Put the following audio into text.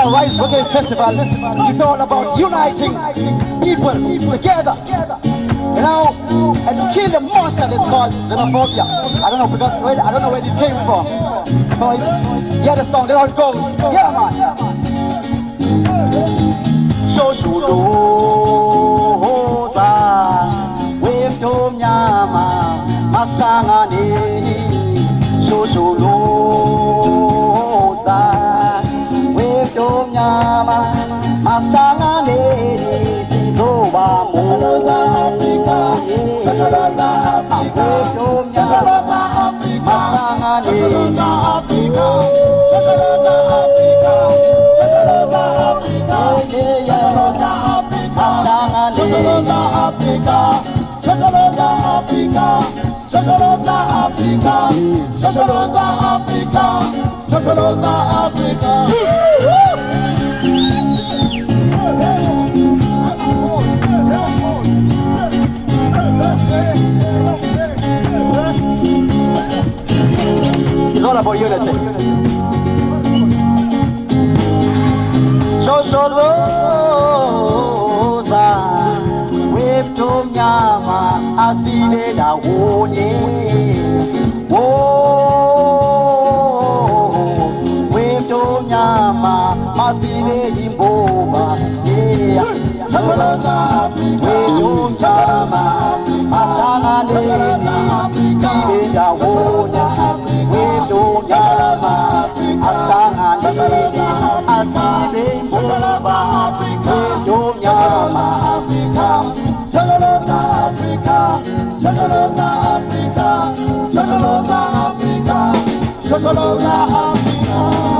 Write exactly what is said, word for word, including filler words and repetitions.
our Rise Reggae Festival is all about uniting people together. You know, and kill the monster that's called xenophobia. I don't know because where, I don't know where it came from. But yeah, the song, that's how it goes. Yeah, man. Shoshuloza, wave to nyama, mastangani. Shoshuloza, wave to nyama, mastangani. Sizoba moza Africa, Shoshuloza Africa, Shoshuloza Africa, mastangani. Shoshuloza Africa, Shoshuloza Africa, Shoshuloza Africa, Shoshuloza Africa, Shoshuloza Africa, Shoshuloza Africa, Shoshuloza Africa, Shoshuloza Africa, Shoshuloza Africa. It's all about unity. Shosholoza, wave to nyama, asile da wonye. Whoa, wave to nyama, masile imboma. Yeah, Shosholoza, wave to nyama, masana lena, asile da wonye. Wave to nyama, asana lena, asile imboma. Wave to nyama, Africa, Shoshuloza Africa, Shoshuloza Africa, Shoshuloza Africa, Shoshuloza Africa.